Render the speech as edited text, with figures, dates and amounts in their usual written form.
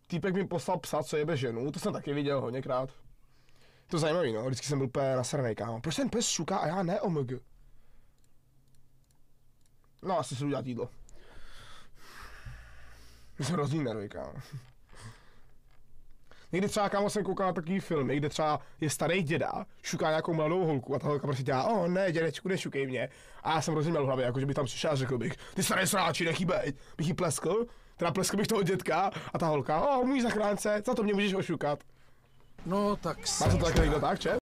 týpek mi poslal psa, co jebe ženu, to jsem taky viděl hodněkrát. To zajímavý, no, vždycky jsem byl úplně nasranej, kámo. Proč ten pes šuká a já ne, omg? No, asi si jdu dělat jídlo. Jsem hrozný nervy, kámo. Někdy třeba, kámo, jsem koukal na takový film, kde třeba je starý děda, šuká nějakou mladou holku a ta holka prostě dělá, ne, dědečku, nešukej mě. A já jsem hrozně měl v hlavě, jako že bych tam přišel a řekl bych, ty starý sráči, nechybej, bych jí pleskl, teda pleskl bych toho dědka a ta holka, můj zachránce, za to mě můžeš ošukat. No tak Máš to taky někdo tak, če?